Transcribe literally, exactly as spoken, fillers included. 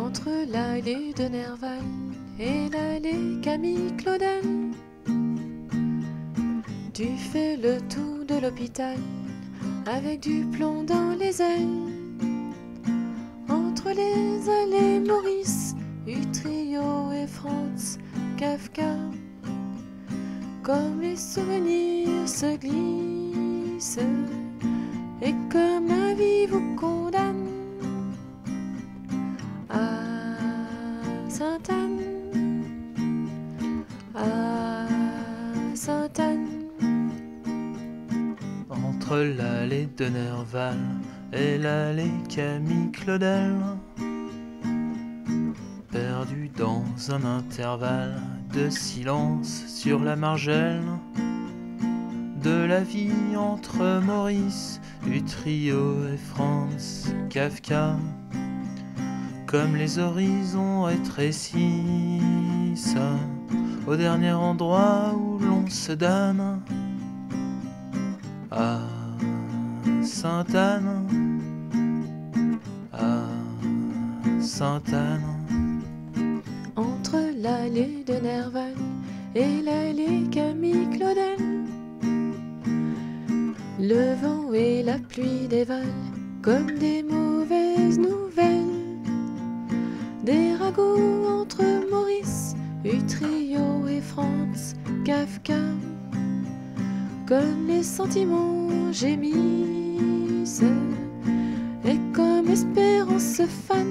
Entre l'allée de Nerval et l'allée Camille Claudel, tu fais le tour de l'hôpital avec du plomb dans les ailes. Entre les allées Maurice, Utrio et Franz Kafka, comme les souvenirs se glissent et comme la vie vous condamne. À Sainte-Anne, à Sainte-Anne. Entre l'allée de Nerval et l'allée Camille Claudel, perdu dans un intervalle de silence sur la margelle de la vie entre Maurice, Utrio et Franz Kafka, comme les horizons rétrécissent au dernier endroit où l'on se donne. À Sainte-Anne, à Sainte-Anne. Entre l'allée de Nerval et l'allée Camille Claudel, le vent et la pluie dévalent comme des mauvaises nouvelles. Des ragots entre Maurice, Utrio et Franz Kafka, comme les sentiments gémissent et comme l'espérance se fane.